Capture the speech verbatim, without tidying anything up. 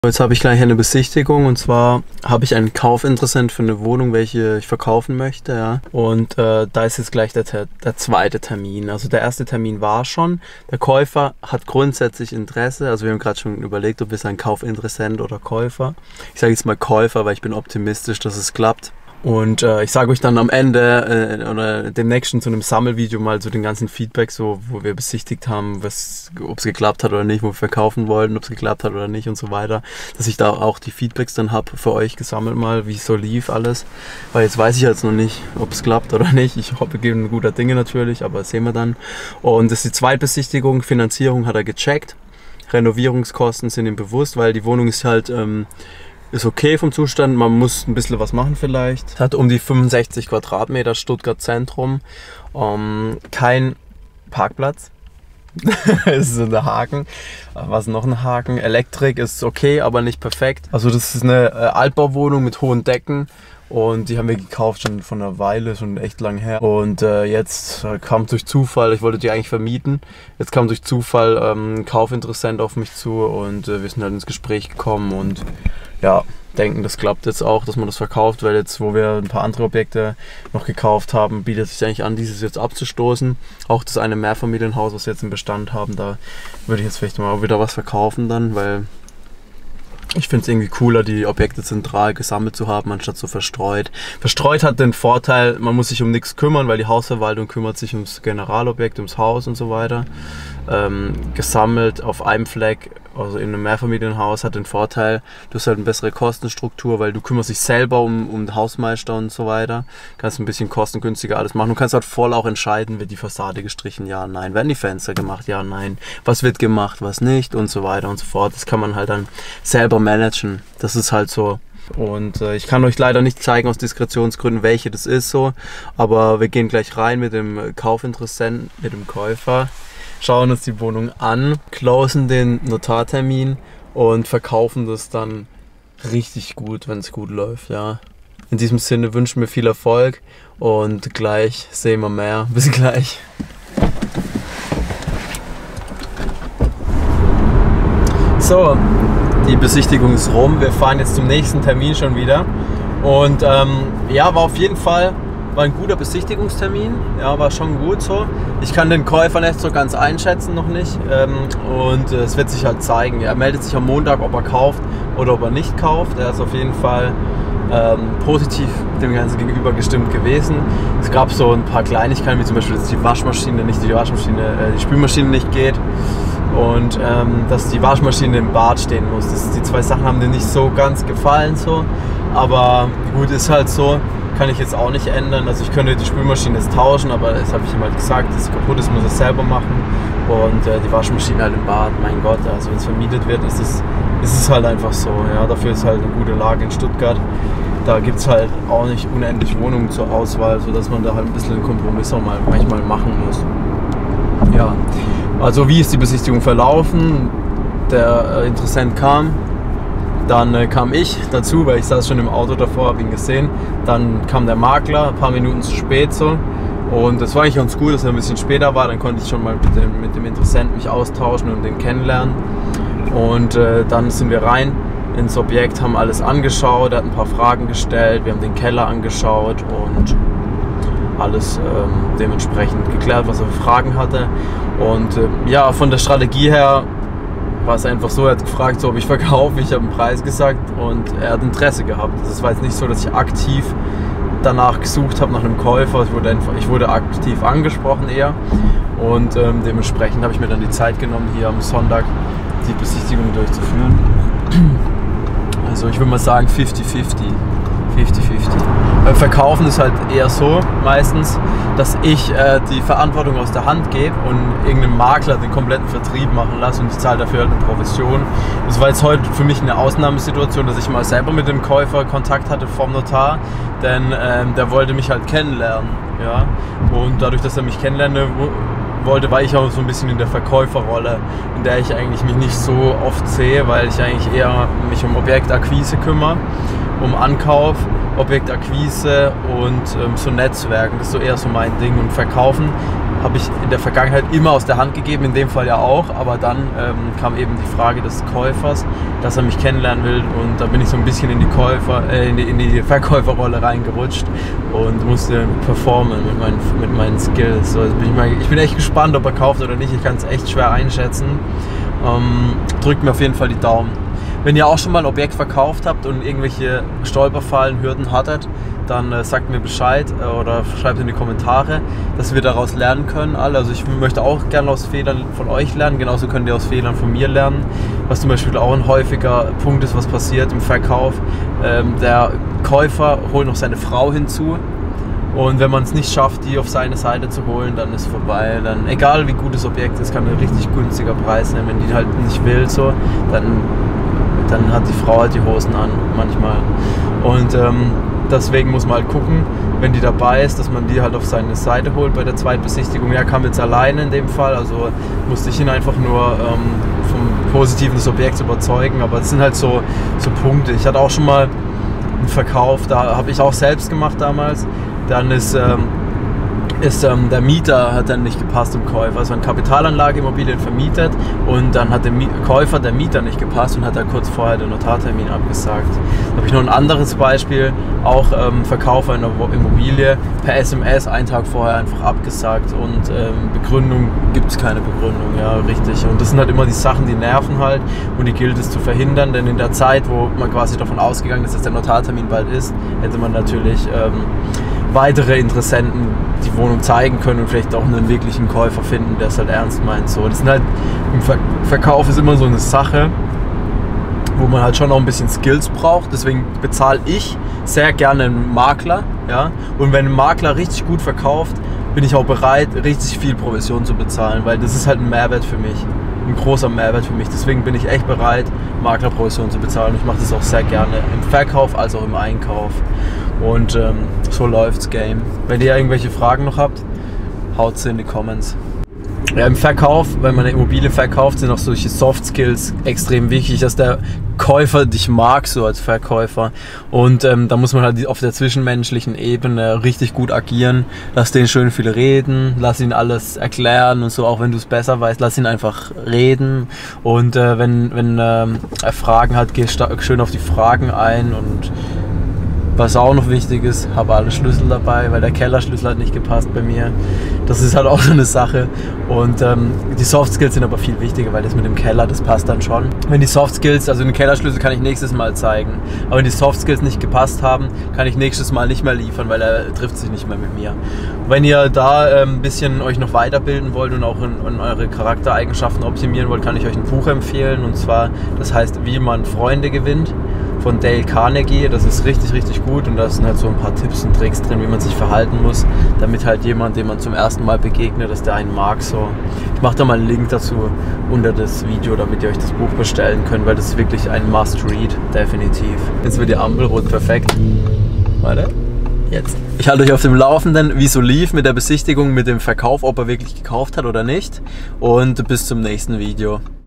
Jetzt habe ich gleich eine Besichtigung, und zwar habe ich einen Kaufinteressent für eine Wohnung, welche ich verkaufen möchte. Ja. Und äh, da ist jetzt gleich der, der zweite Termin. Also der erste Termin war schon. Der Käufer hat grundsätzlich Interesse. Also wir haben gerade schon überlegt, ob wir ein Kaufinteressent oder Käufer. Ich sage jetzt mal Käufer, weil ich bin optimistisch, dass es klappt. Und äh, ich sage euch dann am Ende äh, oder demnächst zu einem Sammelvideo mal so den ganzen Feedback, so wo wir besichtigt haben, ob es geklappt hat oder nicht, wo wir verkaufen wollten, ob es geklappt hat oder nicht und so weiter. Dass ich da auch die Feedbacks dann habe für euch gesammelt mal, wie es so lief alles. Weil jetzt weiß ich jetzt noch nicht, ob es klappt oder nicht. Ich hoffe, wir geben guter Dinge natürlich, aber das sehen wir dann. Und das ist die Zweitbesichtigung. Finanzierung hat er gecheckt. Renovierungskosten sind ihm bewusst, weil die Wohnung ist halt... Ähm, Ist okay vom Zustand, man muss ein bisschen was machen vielleicht. Hat um die fünfundsechzig Quadratmeter, Stuttgart Zentrum. Ähm, kein Parkplatz. Das ist ein Haken. Was noch ein Haken? Elektrik ist okay, aber nicht perfekt. Also das ist eine äh, Altbauwohnung mit hohen Decken. Und die haben wir gekauft schon von einer Weile, schon echt lang her. Und äh, jetzt äh, kam durch Zufall, ich wollte die eigentlich vermieten. Jetzt kam durch Zufall ähm, ein Kaufinteressent auf mich zu und äh, wir sind halt ins Gespräch gekommen und ja, denken, das klappt jetzt auch, dass man das verkauft, weil jetzt, wo wir ein paar andere Objekte noch gekauft haben, bietet es sich eigentlich an, dieses jetzt abzustoßen. Auch das eine Mehrfamilienhaus, was wir jetzt im Bestand haben, da würde ich jetzt vielleicht mal wieder was verkaufen dann, weil ich finde es irgendwie cooler, die Objekte zentral gesammelt zu haben, anstatt so verstreut. Verstreut hat den Vorteil, man muss sich um nichts kümmern, weil die Hausverwaltung kümmert sich ums Generalobjekt, ums Haus und so weiter. Ähm, gesammelt auf einem Fleck, also in einem Mehrfamilienhaus, hat den Vorteil, du hast halt eine bessere Kostenstruktur, weil du kümmerst dich selber um, um den Hausmeister und so weiter. Kannst ein bisschen kostengünstiger alles machen. Du kannst halt voll auch entscheiden, wird die Fassade gestrichen, ja, nein. Werden die Fenster gemacht, ja, nein. Was wird gemacht, was nicht und so weiter und so fort. Das kann man halt dann selber managen. Das ist halt so. Und äh, ich kann euch leider nicht zeigen aus Diskretionsgründen, welche das ist so. Aber wir gehen gleich rein mit dem Kaufinteressenten, mit dem Käufer. Schauen uns die Wohnung an, closen den Notartermin und verkaufen das dann richtig gut, wenn es gut läuft. Ja. In diesem Sinne wünschen wir viel Erfolg und gleich sehen wir mehr. Bis gleich. So, die Besichtigung ist rum. Wir fahren jetzt zum nächsten Termin schon wieder. Und ähm, ja, war auf jeden Fall... War ein guter Besichtigungstermin, ja, war schon gut so. Ich kann den Käufer nicht so ganz einschätzen, noch nicht. Ähm, und äh, es wird sich halt zeigen. Er meldet sich am Montag, ob er kauft oder ob er nicht kauft. Er ist auf jeden Fall ähm, positiv dem Ganzen gegenüber gestimmt gewesen. Es gab so ein paar Kleinigkeiten, wie zum Beispiel, dass die Waschmaschine nicht, die Waschmaschine, äh, die Spülmaschine nicht geht. Und ähm, dass die Waschmaschine im Bad stehen muss. Das, die zwei Sachen haben dir nicht so ganz gefallen so. Aber gut, ist halt so. Kann ich jetzt auch nicht ändern. Also ich könnte die Spülmaschine jetzt tauschen, aber das habe ich ihm halt gesagt, dass es kaputt ist, muss es selber machen. Und äh, die Waschmaschine halt im Bad, mein Gott, also wenn es vermietet wird, ist es, ist es halt einfach so. Ja, dafür ist halt eine gute Lage in Stuttgart. Da gibt es halt auch nicht unendlich Wohnungen zur Auswahl, sodass man da halt ein bisschen einen Kompromiss auch mal manchmal machen muss. Ja, also wie ist die Besichtigung verlaufen? Der äh, Interessent kam. Dann äh, kam ich dazu, weil ich saß schon im Auto davor, habe ihn gesehen. Dann kam der Makler, ein paar Minuten zu spät so. Und das war eigentlich ganz gut, dass er ein bisschen später war. Dann konnte ich schon mal mit dem, mit dem Interessenten mich austauschen und den kennenlernen. Und äh, dann sind wir rein ins Objekt, haben alles angeschaut. Er hat ein paar Fragen gestellt. Wir haben den Keller angeschaut und alles ähm, dementsprechend geklärt, was er für Fragen hatte. Und äh, ja, von der Strategie her war es einfach so, er hat gefragt, so, ob ich verkaufe, ich habe einen Preis gesagt und er hat Interesse gehabt. Es war jetzt nicht so, dass ich aktiv danach gesucht habe nach einem Käufer, ich wurde, einfach, ich wurde aktiv angesprochen eher und ähm, dementsprechend habe ich mir dann die Zeit genommen, hier am Sonntag die Besichtigung durchzuführen. Also ich würde mal sagen fifty fifty. fifty fifty. Beim Verkaufen ist halt eher so meistens, dass ich äh, die Verantwortung aus der Hand gebe und irgendeinem Makler den kompletten Vertrieb machen lasse und ich zahle dafür halt eine Provision. Das war jetzt heute für mich eine Ausnahmesituation, dass ich mal selber mit dem Käufer Kontakt hatte vom Notar, denn ähm, der wollte mich halt kennenlernen. Ja? Und dadurch, dass er mich kennenlernen wollte, war ich auch so ein bisschen in der Verkäuferrolle, in der ich eigentlich mich nicht so oft sehe, weil ich eigentlich eher mich um Objektakquise kümmere, um Ankauf, Objektakquise und ähm, so Netzwerken, das ist so eher so mein Ding. Und Verkaufen habe ich in der Vergangenheit immer aus der Hand gegeben, in dem Fall ja auch, aber dann ähm, kam eben die Frage des Käufers, dass er mich kennenlernen will und da bin ich so ein bisschen in die Käufer, äh, in die, in die Verkäuferrolle reingerutscht und musste performen mit meinen, mit meinen Skills. Also bin ich, mal, ich bin echt gespannt, ob er kauft oder nicht, ich kann es echt schwer einschätzen. Ähm, drückt mir auf jeden Fall die Daumen. Wenn ihr auch schon mal ein Objekt verkauft habt und irgendwelche Stolperfallen, Hürden hattet, dann äh, sagt mir Bescheid äh, oder schreibt in die Kommentare, dass wir daraus lernen können alle. Also ich möchte auch gerne aus Fehlern von euch lernen, genauso könnt ihr aus Fehlern von mir lernen. Was zum Beispiel auch ein häufiger Punkt ist, was passiert im Verkauf. Ähm, der Käufer holt noch seine Frau hinzu. Und wenn man es nicht schafft, die auf seine Seite zu holen, dann ist vorbei. Dann, egal wie gut das Objekt ist, kann ein richtig günstiger Preis nehmen. Wenn die halt nicht will, so, dann, dann hat die Frau halt die Hosen an manchmal. Und ähm, deswegen muss man halt gucken, wenn die dabei ist, dass man die halt auf seine Seite holt bei der Zweitbesichtigung. Er kam jetzt alleine in dem Fall, also musste ich ihn einfach nur ähm, vom Positiven des Objekts überzeugen. Aber es sind halt so, so Punkte. Ich hatte auch schon mal einen Verkauf, da habe ich auch selbst gemacht damals. Dann ist, ähm, ist ähm, der Mieter hat dann nicht gepasst im Käufer. Also eine Kapitalanlage Immobilien vermietet und dann hat der Mi- Käufer der Mieter nicht gepasst und hat da kurz vorher den Notartermin abgesagt. Da habe ich noch ein anderes Beispiel, auch ähm, Verkauf einer Immobilie per S M S einen Tag vorher einfach abgesagt und ähm, Begründung gibt es keine Begründung, ja richtig. Und das sind halt immer die Sachen, die nerven halt und die gilt es zu verhindern, denn in der Zeit, wo man quasi davon ausgegangen ist, dass der Notartermin bald ist, hätte man natürlich ähm, weitere Interessenten die Wohnung zeigen können und vielleicht auch einen wirklichen Käufer finden, der es halt ernst meint. So, das sind halt, im Ver- Verkauf ist immer so eine Sache, wo man halt schon auch ein bisschen Skills braucht. Deswegen bezahle ich sehr gerne einen Makler. Ja? Und wenn ein Makler richtig gut verkauft, bin ich auch bereit, richtig viel Provision zu bezahlen, weil das ist halt ein Mehrwert für mich. Ein großer Mehrwert für mich. Deswegen bin ich echt bereit, Maklerprovision zu bezahlen. Ich mache das auch sehr gerne im Verkauf als auch im Einkauf. Und ähm, so läuft's Game. Wenn ihr irgendwelche Fragen noch habt, haut sie in die Comments. Ja, im Verkauf, wenn man eine Immobilie verkauft, sind auch solche Soft Skills extrem wichtig, dass der Käufer dich mag, so als Verkäufer. Und ähm, da muss man halt auf der zwischenmenschlichen Ebene richtig gut agieren. Lass den schön viel reden, lass ihn alles erklären und so, auch wenn du es besser weißt, lass ihn einfach reden. Und äh, wenn, wenn ähm, er Fragen hat, geh schön auf die Fragen ein. Und was auch noch wichtig ist, habe alle Schlüssel dabei, weil der Kellerschlüssel hat nicht gepasst bei mir. Das ist halt auch so eine Sache. Und ähm, die Soft Skills sind aber viel wichtiger, weil das mit dem Keller, das passt dann schon. Wenn die Soft Skills, also den Kellerschlüssel kann ich nächstes Mal zeigen, aber wenn die Soft Skills nicht gepasst haben, kann ich nächstes Mal nicht mehr liefern, weil er trifft sich nicht mehr mit mir. Wenn ihr da äh, ein bisschen euch noch weiterbilden wollt und auch in, in eure Charaktereigenschaften optimieren wollt, kann ich euch ein Buch empfehlen, und zwar, das heißt Wie man Freunde gewinnt, von Dale Carnegie. Das ist richtig, richtig gut und da sind halt so ein paar Tipps und Tricks drin, wie man sich verhalten muss, damit halt jemand, dem man zum ersten Mal begegnet, dass der einen mag. So. Ich mache da mal einen Link dazu unter das Video, damit ihr euch das Buch bestellen könnt, weil das ist wirklich ein Must-Read, definitiv. Jetzt wird die Ampel rot, perfekt. Warte. Jetzt. Ich halte euch auf dem Laufenden, wie so lief mit der Besichtigung, mit dem Verkauf, ob er wirklich gekauft hat oder nicht. Und bis zum nächsten Video.